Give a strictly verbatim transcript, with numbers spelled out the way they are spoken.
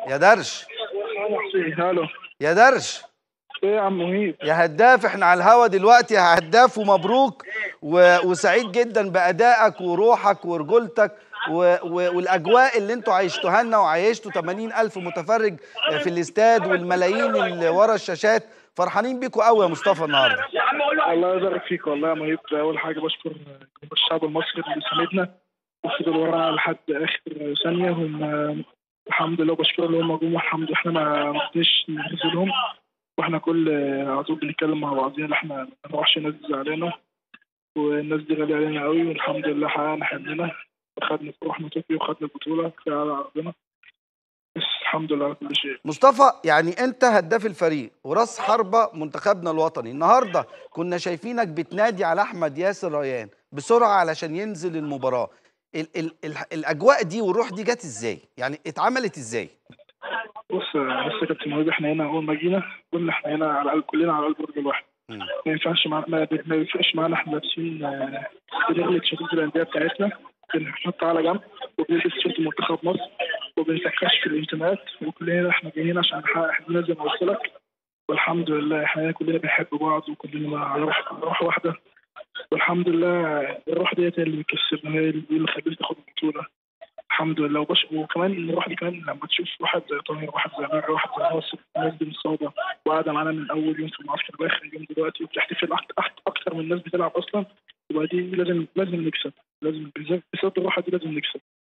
يا درش. الو. يا درش. ايه يا عم مهيب؟ يا هداف، احنا على الهوا دلوقتي يا هداف، ومبروك و... وسعيد جدا بأدائك وروحك ورجولتك و... و... والأجواء اللي انتوا عيشتوها لنا، وعيشتوا ثمانين ألف متفرج في الاستاد والملايين اللي ورا الشاشات. فرحانين بيكوا قوي يا مصطفى النهارده. الله يبارك فيك والله يا مهيب. أول حاجة بشكر جمهور الشعب المصري اللي ساندنا وفضل ورانا لحد آخر ثانية. هم الحمد لله بشكر اللي هم جم، والحمد لله احنا ما رضيناش ننزلهم، واحنا كل على طول بنتكلم مع بعضينا احنا ما نروحش ناس زعلانة، والناس دي غالية علينا قوي، والحمد لله حققنا حلمنا وخدنا رحنا طوكيو وخدنا البطولة كفاية على أرضنا. بس الحمد لله على كل شيء. مصطفى، يعني انت هداف الفريق وراس حربة منتخبنا الوطني. النهارده كنا شايفينك بتنادي على احمد ياسر ريان بسرعه علشان ينزل المباراه. ال ال ال الاجواء دي والروح دي جت ازاي؟ يعني اتعملت ازاي؟ بص بص يا كابتن مهيب، احنا هنا اول ما جينا قلنا احنا هنا على الأقل كلنا على البرج الواحد. مم. ما ينفعش معنا ما ما ينفعش معانا احنا لابسين آه، بنغلق تيشيرت الانديه بتاعتنا، بنحطها على جنب وبنلبس تيشيرت منتخب مصر وبنسكرش في الانتماءات، وكلنا احنا جايين عشان نحقق حلمنا زي ما قلت لك. والحمد لله احنا كلنا بنحب بعض وكلنا على روح على روح واحده، والحمد لله الروح ديت هي اللي بتكسبنا، هي اللي خلتنا تاخد البطوله. الحمد لله. وبش... وكمان الروح دي كمان لما تشوف واحد زي طاهر، واحد زي مرة، واحد زي ناصر، الناس دي مصابه وقاعده معانا من اول يوم في المعسكر لاخر يوم دلوقتي وبتحتفل أكتر, اكتر من الناس بتلعب اصلا، يبقى دي لازم لازم نكسب، لازم بالذات الروح دي لازم نكسب.